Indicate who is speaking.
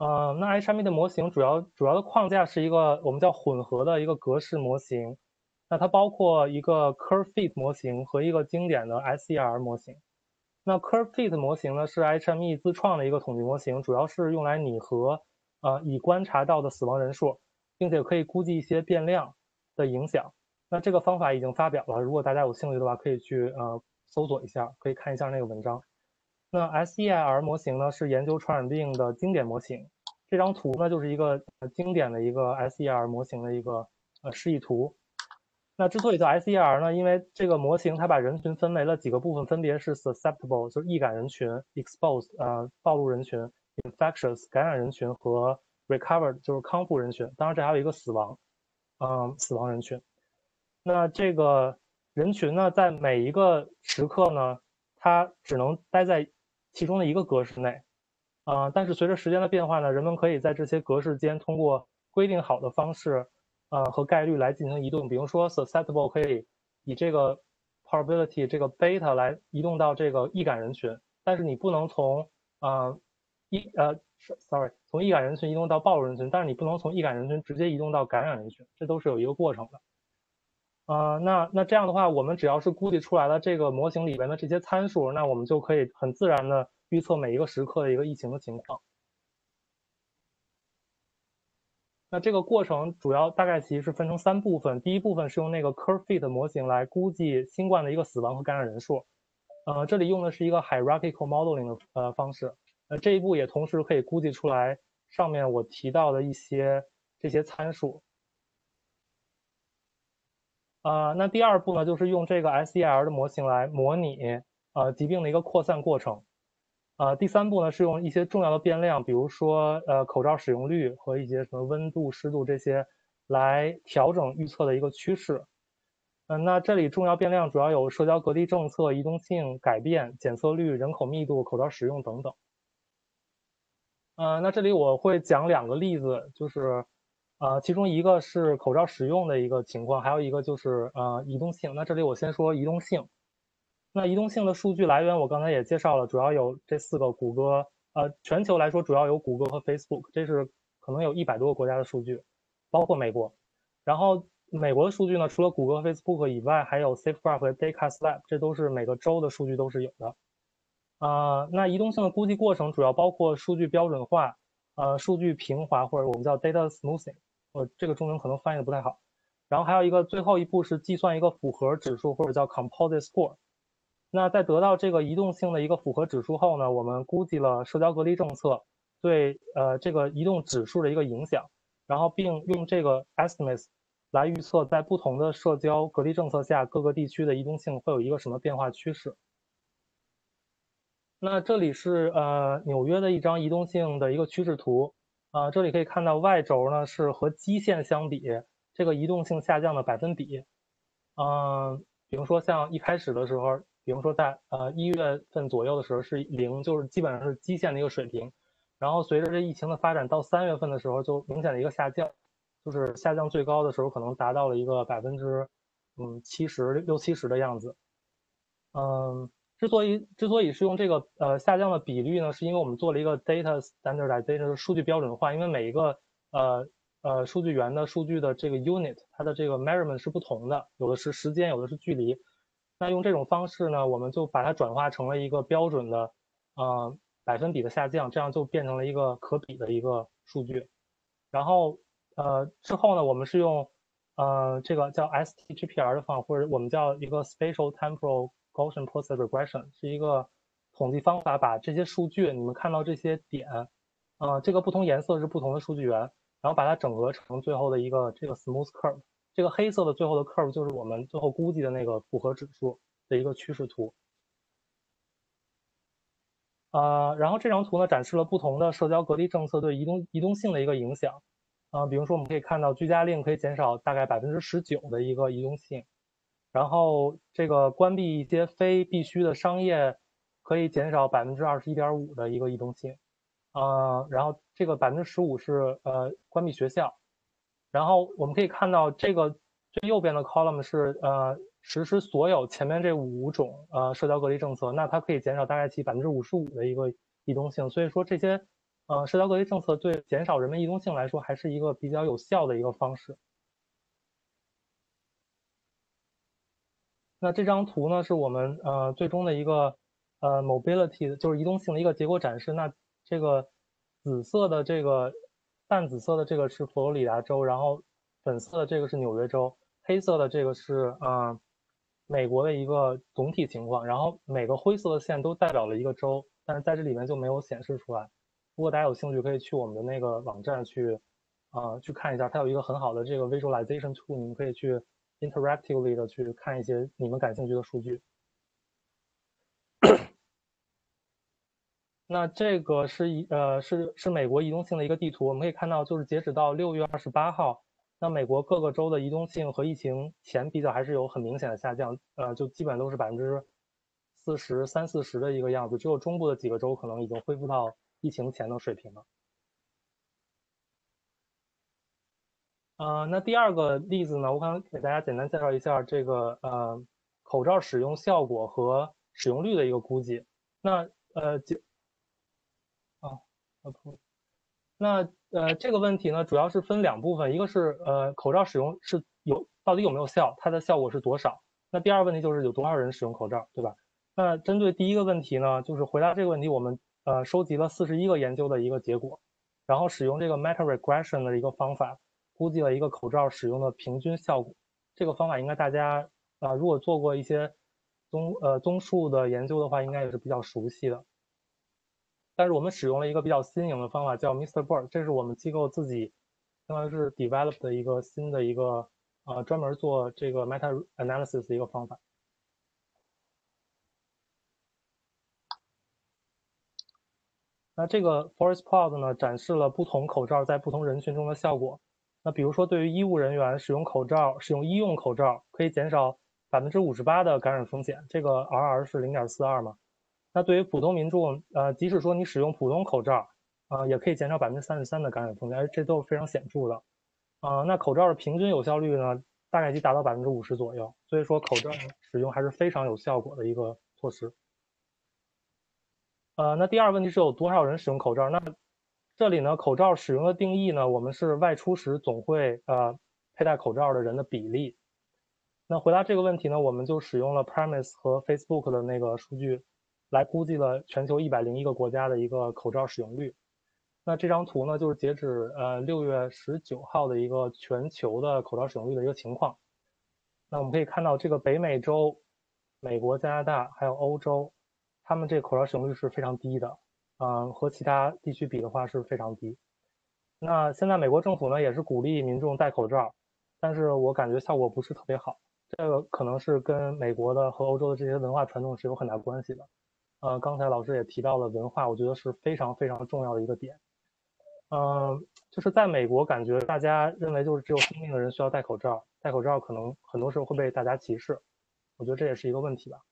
Speaker 1: 那 HME 的模型主要的框架是一个我们叫混合的一个格式模型，那它包括一个 Curve Fit 模型和一个经典的 SER 模型。那 Curve Fit 模型呢是 HME 自创的一个统计模型，主要是用来拟合已观察到的死亡人数，并且可以估计一些变量的影响。那这个方法已经发表了，如果大家有兴趣的话，可以去搜索一下，可以看一下那个文章。那 SEIR 模型呢是研究传染病的经典模型。这张图呢就是一个经典的一个 SER 模型的一个示意图。那之所以叫 SER 呢，因为这个模型它把人群分为了几个部分，分别是 susceptible 就是易感人群 ，exposed 暴露人群 ，infectious 感染人群和 recovered 就是康复人群。当然这还有一个死亡人群。那这个人群呢，在每一个时刻呢，它只能待在其中的一个格式内，但是随着时间的变化呢，人们可以在这些格式间通过规定好的方式，和概率来进行移动。比如说 susceptible 可以以这个 probability 这个 beta 来移动到这个易感人群，但是你不能从从易感人群移动到暴露人群，但是你不能从易感人群直接移动到感染人群，这都是有一个过程的。那这样的话，我们只要是估计出来了这个模型里边的这些参数，那我们就可以很自然的预测每一个时刻的一个疫情的情况。那这个过程主要大概其实是分成3部分，第一部分是用那个 Curve Fit 模型来估计新冠的一个死亡和感染人数，这里用的是一个 hierarchical modeling 的方式，这一步也同时可以估计出来上面我提到的一些这些参数。那第2步呢，就是用这个 SER 的模型来模拟疾病的一个扩散过程。第3步呢是用一些重要的变量，比如说口罩使用率和一些什么温度、湿度这些来调整预测的一个趋势。那这里重要变量主要有社交隔离政策、移动性改变、检测率、人口密度、口罩使用等等。那这里我会讲2个例子，就是其中一个是口罩使用的一个情况，还有一个就是移动性。那这里我先说移动性。那移动性的数据来源我刚才也介绍了，主要有这4个，谷歌全球来说主要有谷歌和 Facebook， 这是可能有100多个国家的数据，包括美国。然后美国的数据呢，除了谷歌和 Facebook 以外，还有 SafeGraph 和 DataSlab， 这都是每个州的数据都是有的。那移动性的估计过程主要包括数据标准化、数据平滑，或者我们叫 data smoothing， 这个中文可能翻译的不太好。然后还有一个最后一步是计算一个复合指数，或者叫 composite score。那在得到这个移动性的一个复合指数后呢，我们估计了社交隔离政策对这个移动指数的一个影响，然后并用这个 estimates 来预测在不同的社交隔离政策下各个地区的移动性会有一个什么变化趋势。那这里是纽约的一张移动性的一个趋势图，这里可以看到 Y 轴呢是和基线相比这个移动性下降的百分比，比如说像一开始的时候，比如说在1月份左右的时候是0，就是基本上是基线的一个水平，然后随着这疫情的发展，到3月份的时候就明显的一个下降，就是下降最高的时候可能达到了一个70%、60%-70%的样子，之所以是用这个下降的比率呢，是因为我们做了一个 data standardization 数据标准化，因为每一个数据源的数据的这个 unit， 它的这个 measurement 是不同的，有的是时间，有的是距离。那用这种方式呢，我们就把它转化成了一个标准的百分比的下降，这样就变成了一个可比的一个数据。然后之后呢，我们是用这个叫 STGPR 的方法，或者我们叫一个 Spatial Temporal Gaussian Process Regression， 是一个统计方法，把这些数据，你们看到这些点，这个不同颜色是不同的数据源，然后把它整合成最后的一个这个 smooth curve， 这个黑色的最后的 curve 就是我们最后估计的那个复合指数的一个趋势图。然后这张图呢展示了不同的社交隔离政策对移动性的一个影响。比如说我们可以看到居家令可以减少大概19%的一个移动性，然后这个关闭一些非必须的商业可以减少21.5%的一个移动性，然后这个15%是关闭学校，然后我们可以看到这个最右边的 column 是实施所有前面这5种社交隔离政策，那它可以减少大概其55%的一个移动性，所以说这些社交隔离政策对减少人们移动性来说还是一个比较有效的一个方式。那这张图呢是我们最终的一个mobility，就是移动性的一个结果展示。那这个紫色的这个淡紫色的这个是佛罗里达州，然后粉色的这个是纽约州，黑色的这个是美国的一个总体情况，然后每个灰色的线都代表了一个州，但是在这里面就没有显示出来。如果大家有兴趣，可以去我们的那个网站去看一下，它有一个很好的这个 visualization tool，你们可以去 interactively 的去看一些你们感兴趣的数据。那这个是美国移动性的一个地图，我们可以看到，就是截止到6月28号，那美国各个州的移动性和疫情前比较还是有很明显的下降，就基本都是40%、30%的一个样子，只有中部的几个州可能已经恢复到疫情前的水平了。那第二个例子呢，我想给大家简单介绍一下这个口罩使用效果和使用率的一个估计。那啊，那这个问题呢，主要是分两部分，一个是口罩使用到底有没有效，它的效果是多少？那第二个问题就是有多少人使用口罩，对吧？那针对第一个问题呢，就是回答这个问题，我们收集了41个研究的一个结果，然后使用这个 meta regression 的一个方法，估计了一个口罩使用的平均效果。这个方法应该大家如果做过一些综述的研究的话，应该也是比较熟悉的。但是我们使用了一个比较新颖的方法，叫 Mr. Bird，这是我们机构自己相当于是 develop 的一个新的一个专门做这个 meta analysis 的一个方法。那这个 forest plot 呢，展示了不同口罩在不同人群中的效果。那比如说，对于医务人员使用医用口罩，可以减少58%的感染风险，这个 RR 是0.42嘛。那对于普通民众，即使说你使用普通口罩，也可以减少33%的感染风险，而这都是非常显著的。那口罩的平均有效率呢，大概达到50%左右，所以说口罩使用还是非常有效果的一个措施。那第二个问题是有多少人使用口罩？那这里呢，口罩使用的定义呢，我们是外出时总会佩戴口罩的人的比例。那回答这个问题呢，我们就使用了 Premise 和 Facebook 的那个数据，来估计了全球101个国家的一个口罩使用率。那这张图呢，就是截止6月19号的一个全球的口罩使用率的一个情况。那我们可以看到，这个北美洲、美国、加拿大还有欧洲，他们这个口罩使用率是非常低的，和其他地区比的话是非常低。那现在美国政府呢也是鼓励民众戴口罩，但是我感觉效果不是特别好。这个可能是跟美国的和欧洲的这些文化传统是有很大关系的。刚才老师也提到了文化，我觉得是非常非常重要的一个点。就是在美国，感觉大家认为就是只有生病的人需要戴口罩，戴口罩可能很多时候会被大家歧视，我觉得这也是一个问题吧。